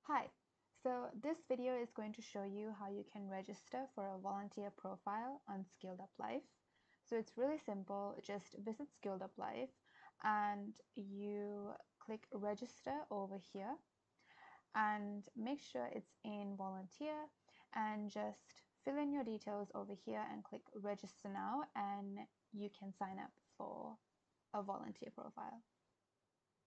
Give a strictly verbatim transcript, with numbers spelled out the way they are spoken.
Hi, so this video is going to show you how you can register for a volunteer profile on SkilledUp Life. So it's really simple. Just visit SkilledUp Life and you click register over here and make sure it's in volunteer and just fill in your details over here and click register now and you can sign up for a volunteer profile.